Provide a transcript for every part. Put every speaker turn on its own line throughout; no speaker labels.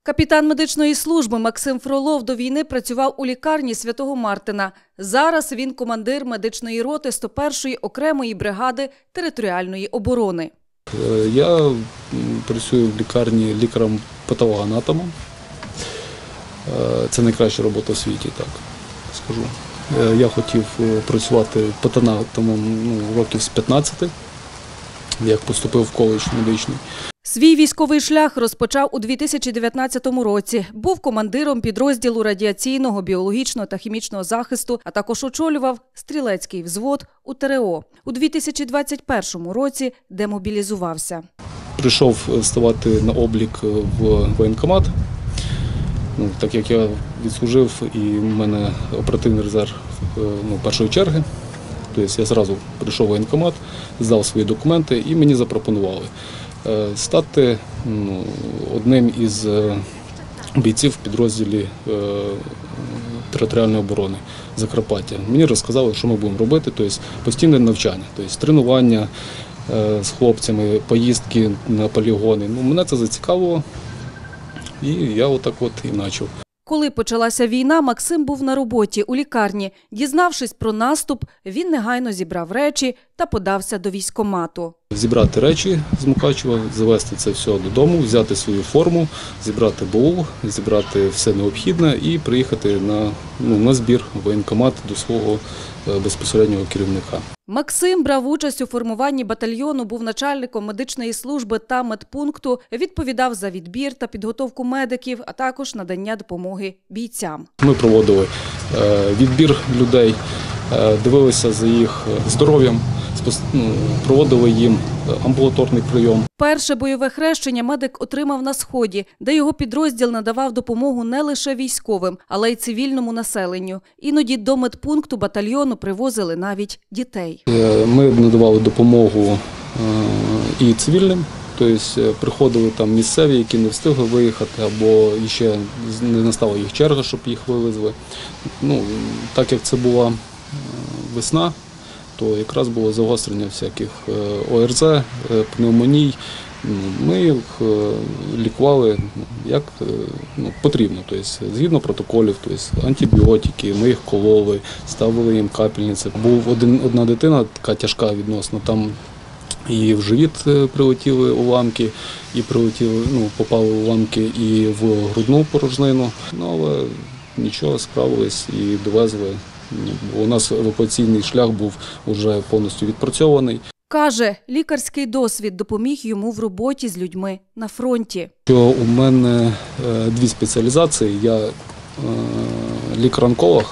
Капітан медичної служби Максим Фролов до війни працював у лікарні Святого Мартина. Зараз він командир медичної роти 101-ї окремої бригади територіальної оборони.
Я працюю в лікарні лікарем-патологоанатомом. Це найкраща робота в світі, так скажу. Я хотів працювати патологоанатомом років з 15, як поступив в коледж медичний.
Свій військовий шлях розпочав у 2019 році. Був командиром підрозділу радіаційного, біологічного та хімічного захисту, а також очолював стрілецький взвод у ТРО. У 2021 році демобілізувався.
Прийшов ставати на облік в воєнкомат, так як я відслужив і в мене оперативний резерв першої черги. Тобто я одразу прийшов в воєнкомат, здав свої документи і мені запропонували стати одним із бійців в підрозділі територіальної оборони Закарпаття. Мені розказали, що ми будемо робити, тобто постійне навчання, тобто тренування з хлопцями, поїздки на полігони. Мене це зацікавило і я отак і почав.
Коли почалася війна, Максим був на роботі у лікарні. Дізнавшись про наступ, він негайно зібрав речі та подався до військкомату.
Зібрати речі з Мукачева, завезти це все додому, взяти свою форму, зібрати БУ, зібрати все необхідне і приїхати на збір в воєнкомат до свого безпосереднього керівника.
Максим брав участь у формуванні батальйону, був начальником медичної служби та медпункту, відповідав за відбір та підготовку медиків, а також надання допомоги бійцям.
Ми проводили відбір людей, дивилися за їх здоров'ям, проводили їм амбулаторний прийом.
Перше бойове хрещення медик отримав на Сході, де його підрозділ надавав допомогу не лише військовим, але й цивільному населенню. Іноді до медпункту батальйону привозили навіть дітей.
Ми надавали допомогу і цивільним, тобто приходили там місцеві, які не встигли виїхати, або ще не настала їх черга, щоб їх вивезли. Так як це була весна, то якраз було загострення всяких ОРЗ, пневмоній. Ми їх лікували як потрібно, тобто згідно протоколів, тобто антибіотики, ми їх кололи, ставили їм капельниці. Був одна дитина, така тяжка відносно, там і в живіт прилетіли уламки, і попали уламки і в грудну порожнину, але нічого, справились і довезли. У нас евакуаційний шлях був вже повністю відпрацьований.
Каже, лікарський досвід допоміг йому в роботі з людьми на фронті.
У мене дві спеціалізації. Я лікар-онколог,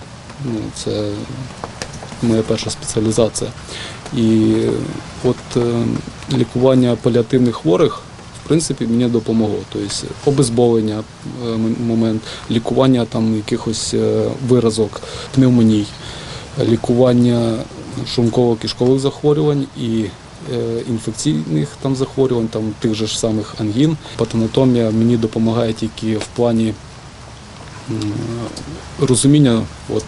це моя перша спеціалізація. І лікування паліативних хворих, в принципі, мені допомогло. Тобто обезболення, момент, лікування якихось виразок, пневмоній, лікування шлунково-кишкових захворювань і інфекційних захворювань, тих же ж самих ангін. Патанатомія мені допомагає тільки в плані розуміння,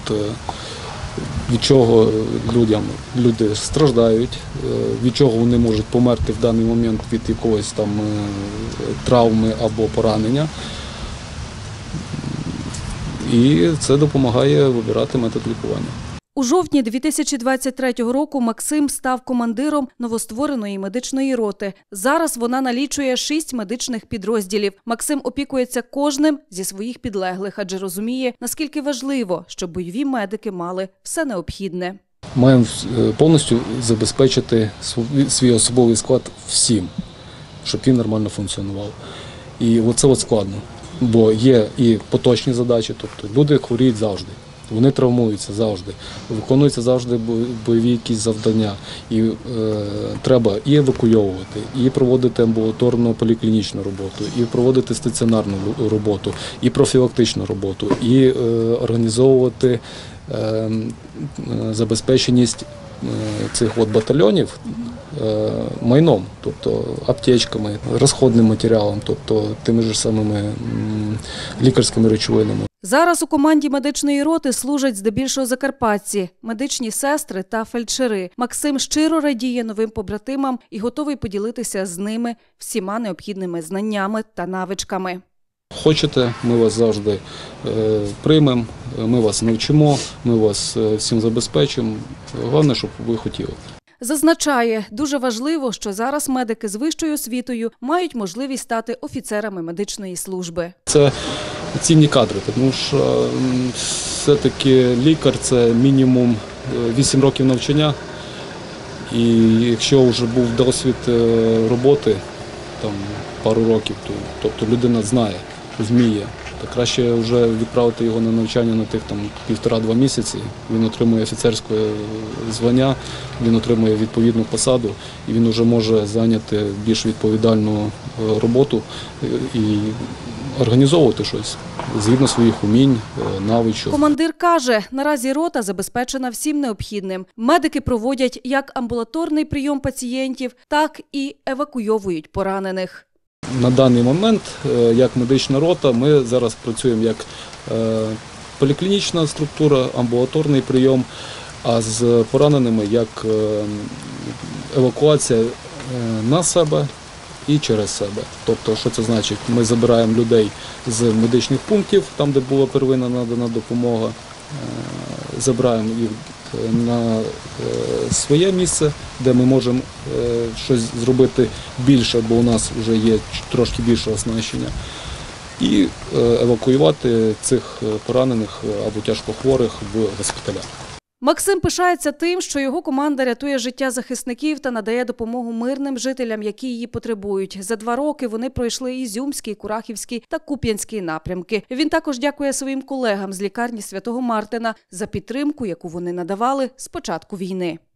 від чого люди страждають, від чого вони можуть померти в даний момент від якоїсь травми або поранення. І це допомагає вибирати метод лікування.
У жовтні 2023 року Максим став командиром новоствореної медичної роти. Зараз вона налічує 6 медичних підрозділів. Максим опікується кожним зі своїх підлеглих, адже розуміє, наскільки важливо, щоб бойові медики мали все необхідне.
Маємо повністю забезпечити свій особовий склад всім, щоб він нормально функціонував. І це складно, бо є і поточні задачі, тобто люди хворіють завжди. Вони травмуються завжди, виконуються завжди бойові якісь завдання. І треба і евакуйовувати, і проводити амбулаторну поліклінічну роботу, і проводити стаціонарну роботу, і профілактичну роботу, і організовувати забезпеченість цих батальйонів майном, тобто аптечками, розходним матеріалом, тобто тими ж самими лікарськими речовинами.
Зараз у команді медичної роти служать здебільшого закарпатці, медичні сестри та фельдшери. Максим щиро радіє новим побратимам і готовий поділитися з ними всіма необхідними знаннями та навичками.
хочете, ми вас завжди приймемо, ми вас навчимо, ми вас всім забезпечимо. Головне, щоб ви хотіли.
Зазначає, дуже важливо, що зараз медики з вищою освітою мають можливість стати офіцерами медичної служби.
Це цінні кадри, тому що все-таки лікар – це мінімум 8 років навчання. І якщо вже був досвід роботи, там, пару років, то тобто людина знає, розуміє, то краще вже відправити його на навчання на тих 1,5-2 місяці. Він отримує офіцерське звання, він отримує відповідну посаду і він вже може зайняти більш відповідальну роботу і організовувати щось згідно своїх умінь, навичок.
Командир каже, наразі рота забезпечена всім необхідним. Медики проводять як амбулаторний прийом пацієнтів, так і евакуйовують поранених.
На даний момент, як медична рота, ми зараз працюємо як поліклінічна структура, амбулаторний прийом, а з пораненими як евакуація на себе і через себе. Тобто, що це значить? Ми забираємо людей з медичних пунктів, там, де була первинна надана допомога, забираємо їх на своє місце, де ми можемо щось зробити більше, бо у нас вже є трошки більше оснащення, і евакуювати цих поранених або тяжкохворих в госпіталях.
Максим пишається тим, що його команда рятує життя захисників та надає допомогу мирним жителям, які її потребують. За 2 роки вони пройшли Ізюмський, Курахівський та Куп'янський напрямки. Він також дякує своїм колегам з лікарні Святого Мартина за підтримку, яку вони надавали з початку війни.